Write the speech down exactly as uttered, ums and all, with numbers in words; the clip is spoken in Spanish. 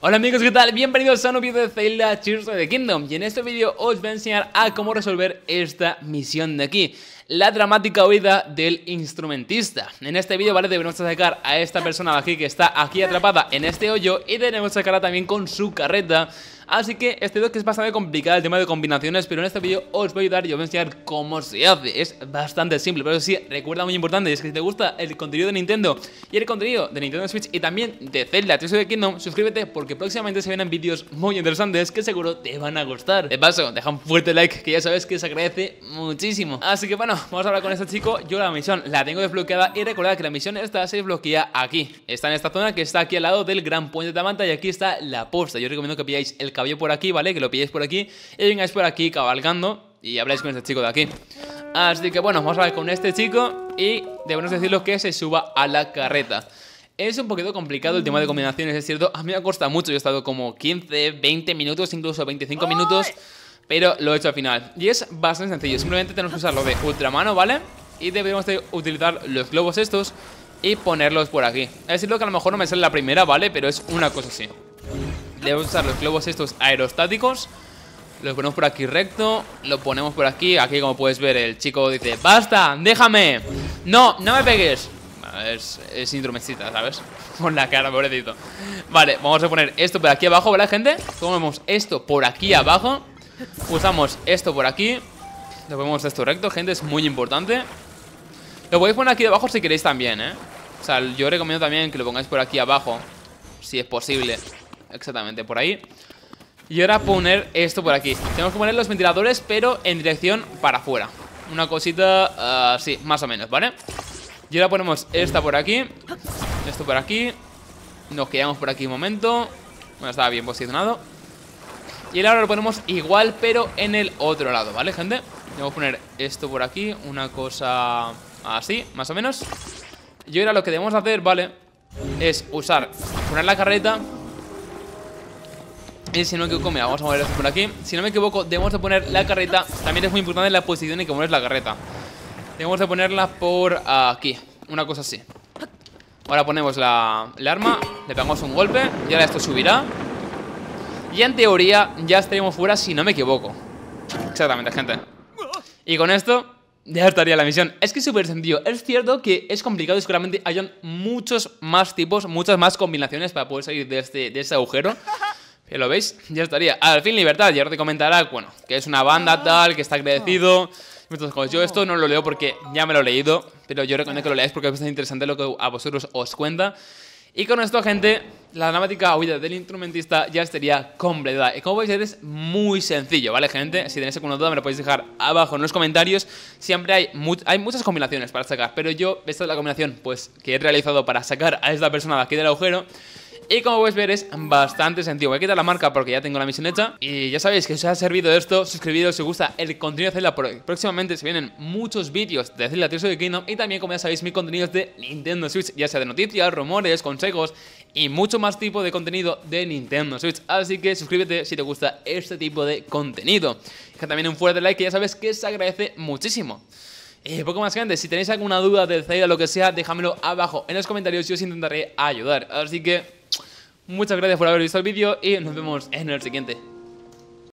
Hola amigos, ¿qué tal? Bienvenidos a un vídeo de Zelda Tears of the Kingdom. Y en este vídeo os voy a enseñar a cómo resolver esta misión de aquí, la dramática huida del instrumentista. En este vídeo, ¿vale? Debemos sacar a esta persona de aquí que está aquí atrapada en este hoyo y debemos sacarla también con su carreta. Así que este vídeo que es bastante complicado el tema de combinaciones, pero en este vídeo os voy a ayudar y os voy a enseñar cómo se hace. Es bastante simple, pero sí, recuerda muy importante, es que si te gusta el contenido de Nintendo y el contenido de Nintendo Switch y también de Zelda Tears of the Kingdom, suscríbete porque próximamente se vienen vídeos muy interesantes que seguro te van a gustar. De paso, deja un fuerte like que ya sabes que se agradece muchísimo. Así que bueno, vamos a hablar con este chico. Yo la misión la tengo desbloqueada y recordad que la misión esta se desbloquea aquí. Está en esta zona que está aquí al lado del gran puente de Tamanta y aquí está la posta. Yo recomiendo que pilláis el cabello por aquí, ¿vale? Que lo pilléis por aquí y vengáis por aquí cabalgando y habláis con este chico de aquí. Así que bueno, vamos a hablar con este chico y debemos decirlo que se suba a la carreta. Es un poquito complicado el tema de combinaciones, es cierto. A mí me cuesta mucho, yo he estado como quince, veinte minutos, incluso veinticinco minutos, pero lo he hecho al final. Y es bastante sencillo, simplemente tenemos que usar lo de ultramano, ¿vale? Y debemos de utilizar los globos estos y ponerlos por aquí. Es decir, que a lo mejor no me sale la primera, ¿vale? Pero es una cosa así. Debemos usar los globos estos aerostáticos. Los ponemos por aquí recto. Lo ponemos por aquí. Aquí, como puedes ver, el chico dice: ¡basta! ¡Déjame! ¡No! ¡No me pegues! Es, es instrumentista, ¿sabes? Con la cara, pobrecito. Vale, vamos a poner esto por aquí abajo, ¿vale, gente? Ponemos esto por aquí abajo. Usamos esto por aquí. Le ponemos esto recto, gente, es muy importante. Lo podéis poner aquí abajo si queréis también, ¿eh? O sea, yo recomiendo también que lo pongáis por aquí abajo, si es posible. Exactamente, por ahí. Y ahora poner esto por aquí. Tenemos que poner los ventiladores, pero en dirección para afuera. Una cosita así, uh, más o menos, ¿vale? Y ahora ponemos esta por aquí. Esto por aquí. Nos quedamos por aquí un momento. Bueno, estaba bien posicionado. Y ahora lo ponemos igual, pero en el otro lado, ¿vale, gente? Vamos a poner esto por aquí. Una cosa así, más o menos. Y ahora lo que debemos hacer, ¿vale? Es usar, poner la carreta. Y si no me equivoco, mira, vamos a mover esto por aquí. Si no me equivoco, debemos de poner la carreta. También es muy importante la posición en que pones la carreta. Debemos de ponerla por aquí, una cosa así. Ahora ponemos la, la arma. Le pegamos un golpe y ahora esto subirá. Y en teoría ya estaríamos fuera si no me equivoco. Exactamente, gente. Y con esto ya estaría la misión. Es que es súper sencillo. Es cierto que es complicado y seguramente hayan muchos más tipos, muchas más combinaciones para poder salir de este, de este agujero. ¿Ya lo veis? Ya estaría. Al fin, libertad. Y ahora te comentará, bueno, que es una banda tal, que está agradecido. Entonces, yo esto no lo leo porque ya me lo he leído, pero yo recomiendo que lo leáis porque es bastante interesante lo que a vosotros os cuenta. Y con esto, gente, la dramática huida del instrumentista ya estaría completada. Y como podéis ver, es muy sencillo, ¿vale, gente? Si tenéis alguna duda me lo podéis dejar abajo en los comentarios. Siempre hay, mu hay muchas combinaciones para sacar, pero yo, esta es la combinación pues que he realizado para sacar a esta persona de aquí del agujero. Y como podéis ver es bastante sencillo. Voy a quitar la marca porque ya tengo la misión hecha. Y ya sabéis que os ha servido esto. Suscribiros si os gusta el contenido de Zelda, porque próximamente se vienen muchos vídeos de Zelda Tears of the Kingdom. Y también, como ya sabéis, mi contenido es de Nintendo Switch, ya sea de noticias, rumores, consejos y mucho más tipo de contenido de Nintendo Switch. Así que suscríbete si te gusta este tipo de contenido. Deja también un fuerte like que ya sabes que se agradece muchísimo. Y poco más, gente, si tenéis alguna duda del Zelda o lo que sea, déjamelo abajo en los comentarios y os intentaré ayudar. Así que muchas gracias por haber visto el vídeo y nos vemos en el siguiente.